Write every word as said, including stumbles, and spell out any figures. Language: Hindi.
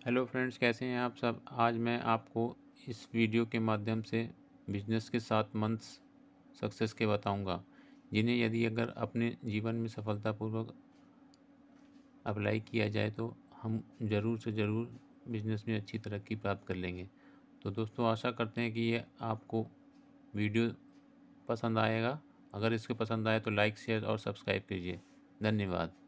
हेलो फ्रेंड्स, कैसे हैं आप सब। आज मैं आपको इस वीडियो के माध्यम से बिजनेस के सात मंथ्स सक्सेस के बताऊंगा, जिन्हें यदि अगर अपने जीवन में सफलतापूर्वक अप्लाई किया जाए तो हम ज़रूर से ज़रूर बिजनेस में अच्छी तरक्की प्राप्त कर लेंगे। तो दोस्तों, आशा करते हैं कि ये आपको वीडियो पसंद आएगा। अगर इसके पसंद आए तो लाइक शेयर और सब्सक्राइब कीजिए। धन्यवाद।